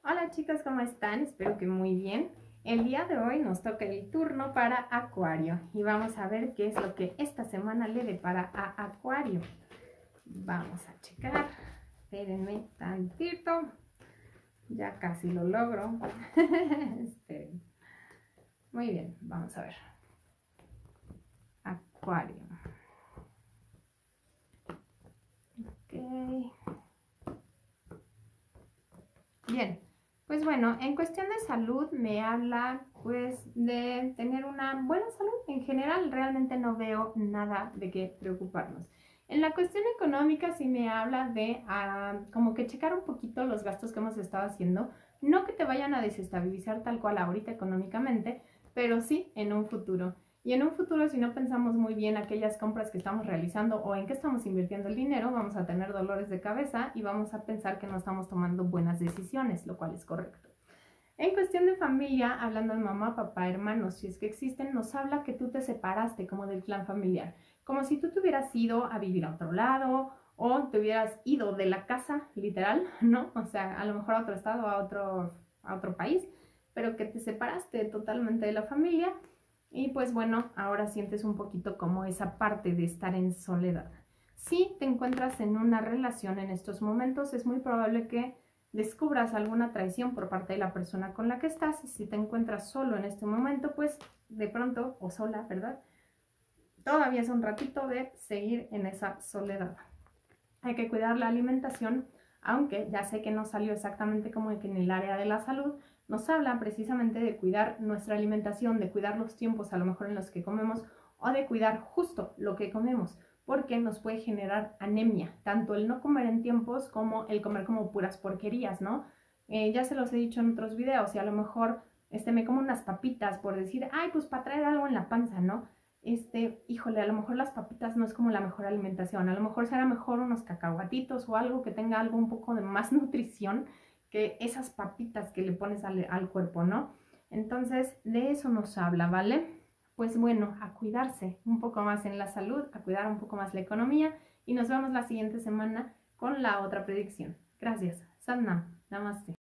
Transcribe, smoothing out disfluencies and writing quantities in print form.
Hola chicos, ¿cómo están? Espero que muy bien. El día de hoy nos toca el turno para Acuario y vamos a ver qué es lo que esta semana le depara a Acuario. Vamos a checar. Espérenme tantito. Ya casi lo logro. Esperen. Muy bien, vamos a ver. Acuario. Ok. Bien. Pues bueno, en cuestión de salud me habla pues de tener una buena salud. En general realmente no veo nada de qué preocuparnos. En la cuestión económica sí me habla de como que checar un poquito los gastos que hemos estado haciendo. No que te vayan a desestabilizar tal cual ahorita económicamente, pero sí en un futuro. Y en un futuro, si no pensamos muy bien aquellas compras que estamos realizando o en qué estamos invirtiendo el dinero, vamos a tener dolores de cabeza y vamos a pensar que no estamos tomando buenas decisiones, lo cual es correcto. En cuestión de familia, hablando de mamá, papá, hermanos, si es que existen, nos habla que tú te separaste como del clan familiar, como si tú te hubieras ido a vivir a otro lado o te hubieras ido de la casa, literal, ¿no? O sea, a lo mejor a otro estado, a otro país, pero que te separaste totalmente de la familia y pues bueno, ahora sientes un poquito como esa parte de estar en soledad. Si te encuentras en una relación en estos momentos, es muy probable que descubras alguna traición por parte de la persona con la que estás. Si te encuentras solo en este momento, pues de pronto, o sola, ¿verdad? Todavía es un ratito de seguir en esa soledad. Hay que cuidar la alimentación, aunque ya sé que no salió exactamente como que en el área de la salud, nos habla precisamente de cuidar nuestra alimentación, de cuidar los tiempos a lo mejor en los que comemos o de cuidar justo lo que comemos, porque nos puede generar anemia, tanto el no comer en tiempos como el comer como puras porquerías, ¿no? Ya se los he dicho en otros videos y a lo mejor me como unas papitas por decir, ay, pues para traer algo en la panza, ¿no? Híjole, a lo mejor las papitas no es como la mejor alimentación, a lo mejor será mejor unos cacahuatitos o algo que tenga algo un poco de más nutrición que esas papitas que le pones al cuerpo, ¿no? Entonces, de eso nos habla, ¿vale? Pues bueno, a cuidarse un poco más en la salud, a cuidar un poco más la economía y nos vemos la siguiente semana con la otra predicción. Gracias. Sadhana. Namaste.